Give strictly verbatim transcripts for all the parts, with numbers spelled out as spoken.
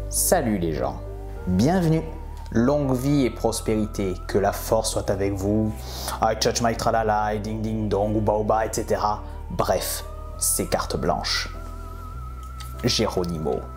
Salut les gens, bienvenue, longue vie et prospérité, que la force soit avec vous, I touch my tralala, ding ding dong, ouba ouba, et cetera. Bref, c'est carte blanche. Geronimo.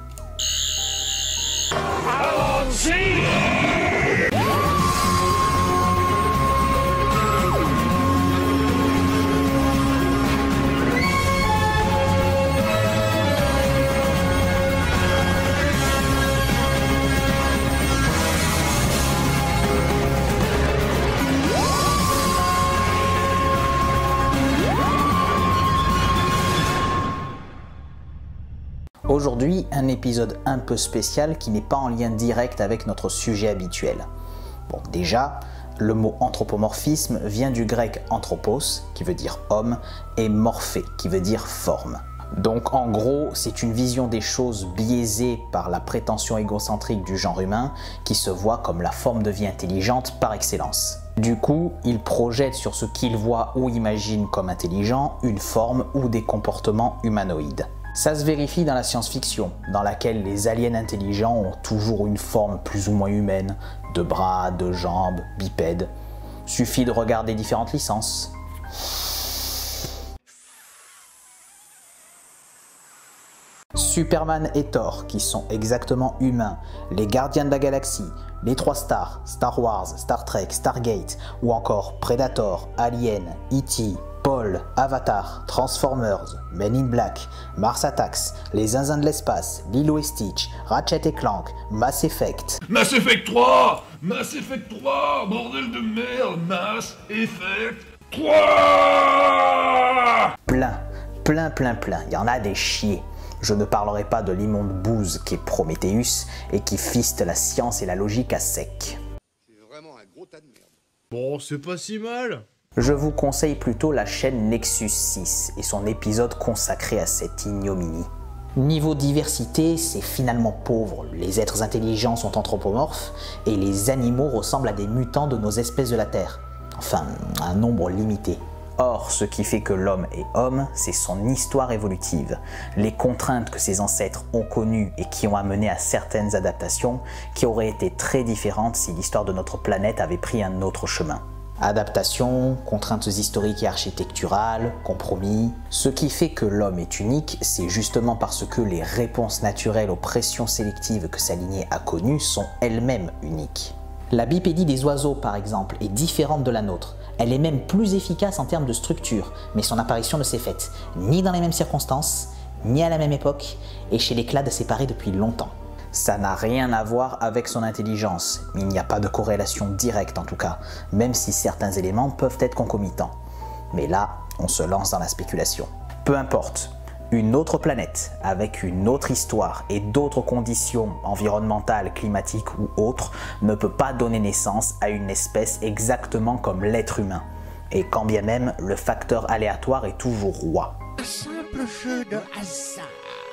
Aujourd'hui, un épisode un peu spécial qui n'est pas en lien direct avec notre sujet habituel. Bon, déjà, le mot anthropomorphisme vient du grec anthropos, qui veut dire homme, et morphé, qui veut dire forme. Donc en gros, c'est une vision des choses biaisée par la prétention égocentrique du genre humain, qui se voit comme la forme de vie intelligente par excellence. Du coup, il projette sur ce qu'il voit ou imagine comme intelligent une forme ou des comportements humanoïdes. Ça se vérifie dans la science-fiction, dans laquelle les aliens intelligents ont toujours une forme plus ou moins humaine, de bras, de jambes, bipèdes. Suffit de regarder différentes licences. Superman et Thor, qui sont exactement humains, les Gardiens de la Galaxie, les Trois Stars, Star Wars, Star Trek, Stargate, ou encore Predator, Alien, E T, Paul, Avatar, Transformers, Men in Black, Mars Attacks, Les Zinzins de l'espace, Lilo et Stitch, Ratchet et Clank, Mass Effect. Mass Effect trois Mass Effect trois Bordel de merde Mass Effect trois Plein, plein, plein, plein, il y en a des chiés. Je ne parlerai pas de l'immonde bouse qu'est Prometheus et qui fiste la science et la logique à sec. C'est vraiment un gros tas de merde. Bon, c'est pas si mal. Je vous conseille plutôt la chaîne Nexus six et son épisode consacré à cette ignominie. Niveau diversité, c'est finalement pauvre. Les êtres intelligents sont anthropomorphes et les animaux ressemblent à des mutants de nos espèces de la Terre. Enfin, un nombre limité. Or, ce qui fait que l'homme est homme, c'est son histoire évolutive, les contraintes que ses ancêtres ont connues et qui ont amené à certaines adaptations qui auraient été très différentes si l'histoire de notre planète avait pris un autre chemin. Adaptation, contraintes historiques et architecturales, compromis. Ce qui fait que l'homme est unique, c'est justement parce que les réponses naturelles aux pressions sélectives que sa lignée a connues sont elles-mêmes uniques. La bipédie des oiseaux, par exemple, est différente de la nôtre. Elle est même plus efficace en termes de structure, mais son apparition ne s'est faite ni dans les mêmes circonstances, ni à la même époque, et chez les clades séparés depuis longtemps. Ça n'a rien à voir avec son intelligence, il n'y a pas de corrélation directe en tout cas, même si certains éléments peuvent être concomitants. Mais là, on se lance dans la spéculation. Peu importe, une autre planète, avec une autre histoire et d'autres conditions environnementales, climatiques ou autres, ne peut pas donner naissance à une espèce exactement comme l'être humain. Et quand bien même, le facteur aléatoire est toujours roi. Un simple jeu de hasard.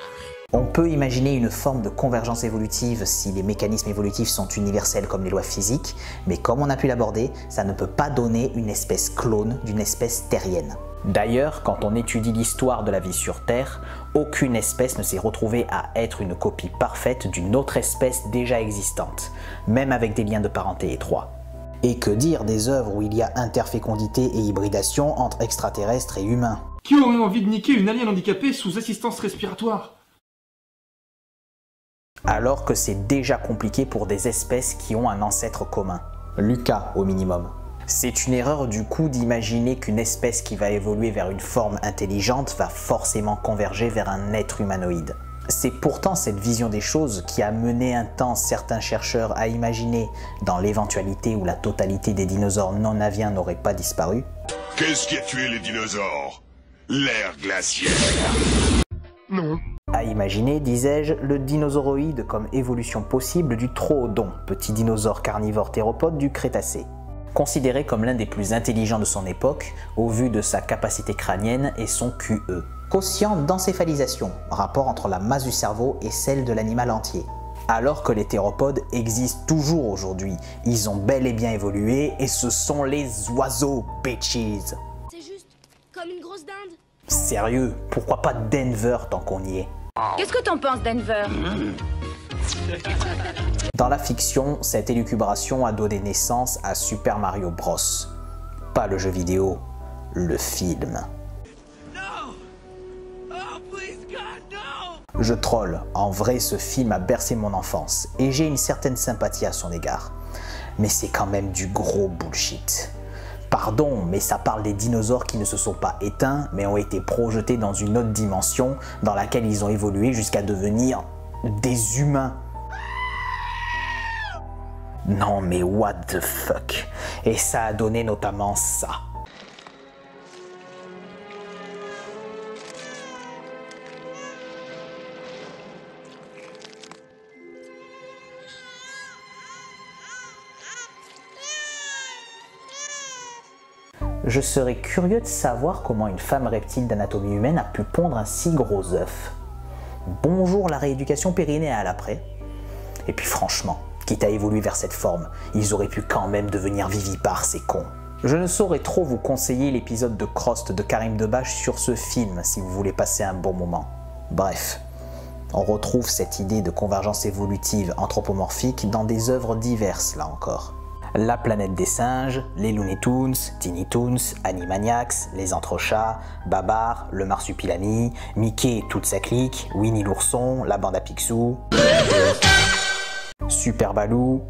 On peut imaginer une forme de convergence évolutive si les mécanismes évolutifs sont universels comme les lois physiques, mais comme on a pu l'aborder, ça ne peut pas donner une espèce clone d'une espèce terrienne. D'ailleurs, quand on étudie l'histoire de la vie sur Terre, aucune espèce ne s'est retrouvée à être une copie parfaite d'une autre espèce déjà existante, même avec des liens de parenté étroits. Et que dire des œuvres où il y a interfécondité et hybridation entre extraterrestres et humains? Qui aurait envie de niquer une alien handicapée sous assistance respiratoire? Alors que c'est déjà compliqué pour des espèces qui ont un ancêtre commun. Lucas au minimum. C'est une erreur du coup d'imaginer qu'une espèce qui va évoluer vers une forme intelligente va forcément converger vers un être humanoïde. C'est pourtant cette vision des choses qui a mené un temps certains chercheurs à imaginer, dans l'éventualité où la totalité des dinosaures non aviens n'aurait pas disparu. Qu'est-ce qui a tué les dinosaures? L'ère glaciaire. Non. À imaginer, disais-je, le dinosauroïde comme évolution possible du troodon, petit dinosaure carnivore théropode du Crétacé. Considéré comme l'un des plus intelligents de son époque, au vu de sa capacité crânienne et son Q E. Quotient d'encéphalisation, rapport entre la masse du cerveau et celle de l'animal entier. Alors que les théropodes existent toujours aujourd'hui, ils ont bel et bien évolué et ce sont les oiseaux, bitches. C'est juste comme une grosse dinde. Sérieux, pourquoi pas Denver tant qu'on y est? Qu'est-ce que t'en penses, Denver? mmh. Dans la fiction, cette élucubration a donné naissance à Super Mario Bros. Pas le jeu vidéo, le film. Je troll, en vrai ce film a bercé mon enfance et j'ai une certaine sympathie à son égard. Mais c'est quand même du gros bullshit. Pardon, mais ça parle des dinosaures qui ne se sont pas éteints mais ont été projetés dans une autre dimension dans laquelle ils ont évolué jusqu'à devenir des humains. Non mais what the fuck. Et ça a donné notamment ça. Je serais curieux de savoir comment une femme reptile d'anatomie humaine a pu pondre un si gros œuf. Bonjour la rééducation périnéale après. Et puis franchement, quitte à évoluer vers cette forme, ils auraient pu quand même devenir vivipares, ces cons. Je ne saurais trop vous conseiller l'épisode de Crost de Karim Debache sur ce film si vous voulez passer un bon moment. Bref, on retrouve cette idée de convergence évolutive anthropomorphique dans des œuvres diverses là encore. La planète des singes, les Looney Tunes, Tiny Toons, Animaniacs, les Entrechats, Babar, le Marsupilami, Mickey et toute sa clique, Winnie l'ourson, la bande à Picsou, Super Baloo,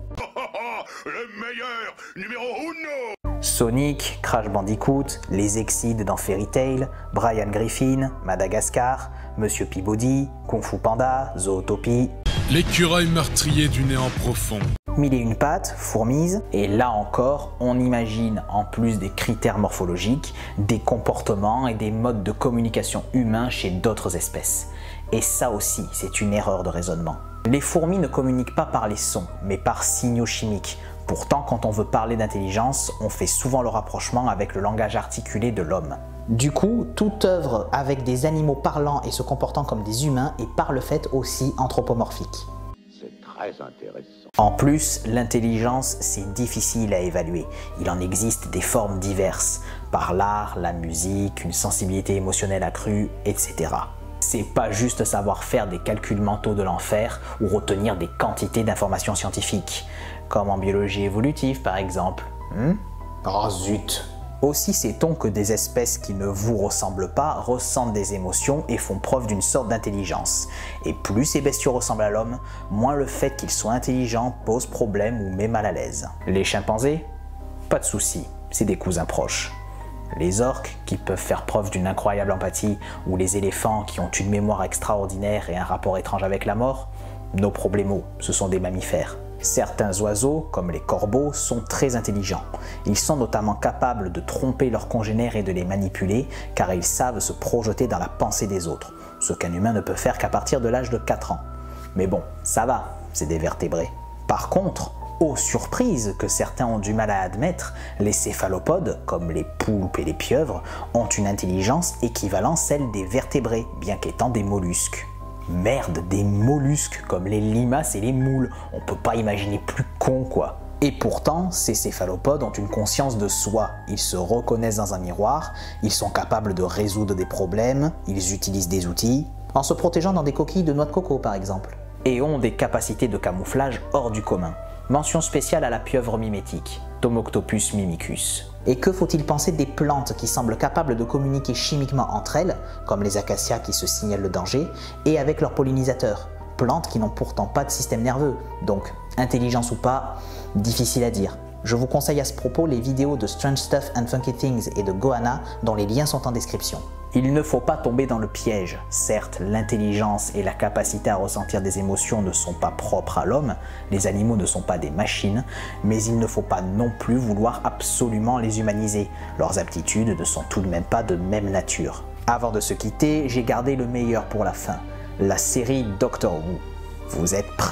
Le meilleur, numéro uno. Sonic, Crash Bandicoot, les Exides dans Fairy Tail, Brian Griffin, Madagascar, Monsieur Peabody, Kung Fu Panda, Zootopie, l'écureuil meurtrier du néant profond. Mille et une pattes, Fourmise, et là encore, on imagine, en plus des critères morphologiques, des comportements et des modes de communication humains chez d'autres espèces. Et ça aussi, c'est une erreur de raisonnement. Les fourmis ne communiquent pas par les sons, mais par signaux chimiques. Pourtant, quand on veut parler d'intelligence, on fait souvent le rapprochement avec le langage articulé de l'homme. Du coup, toute œuvre avec des animaux parlant et se comportant comme des humains est par le fait aussi anthropomorphique. C'est très intéressant. En plus, l'intelligence, c'est difficile à évaluer. Il en existe des formes diverses, par l'art, la musique, une sensibilité émotionnelle accrue, et cetera. C'est pas juste savoir faire des calculs mentaux de l'enfer ou retenir des quantités d'informations scientifiques, comme en biologie évolutive par exemple. Hmm? Oh zut! Aussi sait-on que des espèces qui ne vous ressemblent pas ressentent des émotions et font preuve d'une sorte d'intelligence. Et plus ces bestiaux ressemblent à l'homme, moins le fait qu'ils soient intelligents pose problème ou met mal à l'aise. Les chimpanzés? Pas de souci, c'est des cousins proches. Les orques, qui peuvent faire preuve d'une incroyable empathie, ou les éléphants qui ont une mémoire extraordinaire et un rapport étrange avec la mort? No problemo, ce sont des mammifères. Certains oiseaux, comme les corbeaux, sont très intelligents. Ils sont notamment capables de tromper leurs congénères et de les manipuler, car ils savent se projeter dans la pensée des autres, ce qu'un humain ne peut faire qu'à partir de l'âge de quatre ans. Mais bon, ça va, c'est des vertébrés. Par contre, aux surprises que certains ont du mal à admettre, les céphalopodes, comme les poulpes et les pieuvres, ont une intelligence équivalente à celle des vertébrés, bien qu'étant des mollusques. Merde, des mollusques comme les limaces et les moules, on peut pas imaginer plus con quoi. Et pourtant, ces céphalopodes ont une conscience de soi, ils se reconnaissent dans un miroir, ils sont capables de résoudre des problèmes, ils utilisent des outils, en se protégeant dans des coquilles de noix de coco par exemple, et ont des capacités de camouflage hors du commun. Mention spéciale à la pieuvre mimétique, Tomoctopus mimicus. Et que faut-il penser des plantes qui semblent capables de communiquer chimiquement entre elles, comme les acacias qui se signalent le danger, et avec leurs pollinisateurs, plantes qui n'ont pourtant pas de système nerveux, donc intelligence ou pas, difficile à dire. Je vous conseille à ce propos les vidéos de Strange Stuff and Funky Things et de Goanna dont les liens sont en description. Il ne faut pas tomber dans le piège. Certes, l'intelligence et la capacité à ressentir des émotions ne sont pas propres à l'homme, les animaux ne sont pas des machines, mais il ne faut pas non plus vouloir absolument les humaniser. Leurs aptitudes ne sont tout de même pas de même nature. Avant de se quitter, j'ai gardé le meilleur pour la fin, la série Doctor Who. Vous êtes prêts ?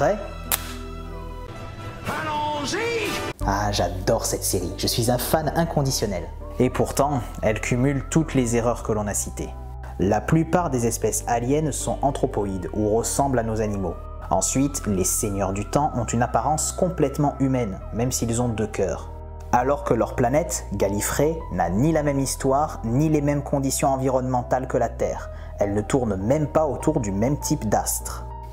Ah, j'adore cette série, je suis un fan inconditionnel. Et pourtant, elle cumule toutes les erreurs que l'on a citées. La plupart des espèces aliens sont anthropoïdes ou ressemblent à nos animaux. Ensuite, les seigneurs du temps ont une apparence complètement humaine, même s'ils ont deux cœurs. Alors que leur planète, Gallifrey, n'a ni la même histoire, ni les mêmes conditions environnementales que la Terre. Elle ne tourne même pas autour du même type d'astre.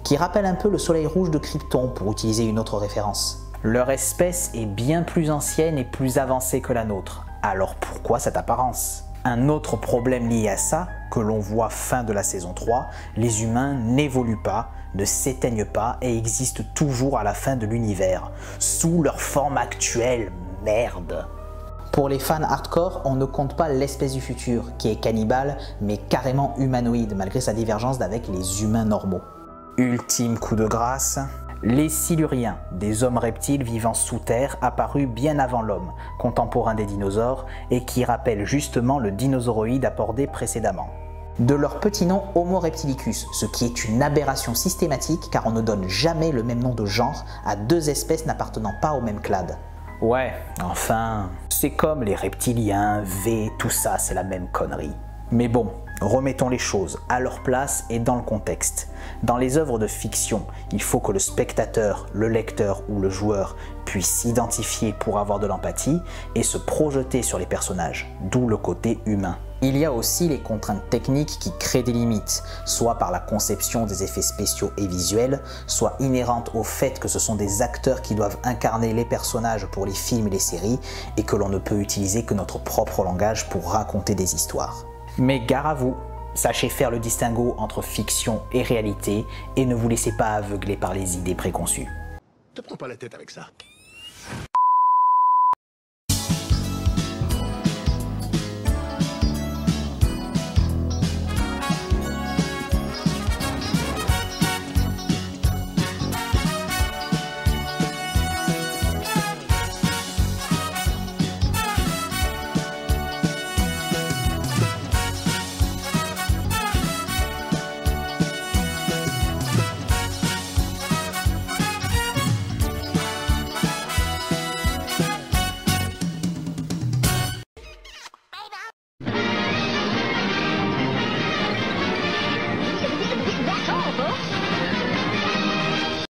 qui rappelle un peu le soleil rouge de Krypton pour utiliser une autre référence. Leur espèce est bien plus ancienne et plus avancée que la nôtre, alors pourquoi cette apparence ? Un autre problème lié à ça, que l'on voit fin de la saison trois, les humains n'évoluent pas, ne s'éteignent pas et existent toujours à la fin de l'univers, sous leur forme actuelle, merde. Pour les fans hardcore, on ne compte pas l'espèce du futur, qui est cannibale, mais carrément humanoïde, malgré sa divergence d'avec les humains normaux. Ultime coup de grâce, les Siluriens, des hommes reptiles vivant sous terre apparus bien avant l'homme, contemporains des dinosaures, et qui rappellent justement le dinosauroïde abordé précédemment. De leur petit nom Homo reptilicus, ce qui est une aberration systématique car on ne donne jamais le même nom de genre à deux espèces n'appartenant pas au même clade. Ouais, enfin, c'est comme les reptiliens, V, tout ça, c'est la même connerie. Mais bon, remettons les choses à leur place et dans le contexte. Dans les œuvres de fiction, il faut que le spectateur, le lecteur ou le joueur puisse s'identifier pour avoir de l'empathie et se projeter sur les personnages, d'où le côté humain. Il y a aussi les contraintes techniques qui créent des limites, soit par la conception des effets spéciaux et visuels, soit inhérentes au fait que ce sont des acteurs qui doivent incarner les personnages pour les films et les séries et que l'on ne peut utiliser que notre propre langage pour raconter des histoires. Mais gare à vous, sachez faire le distinguo entre fiction et réalité et ne vous laissez pas aveugler par les idées préconçues. Te prends pas la tête avec ça.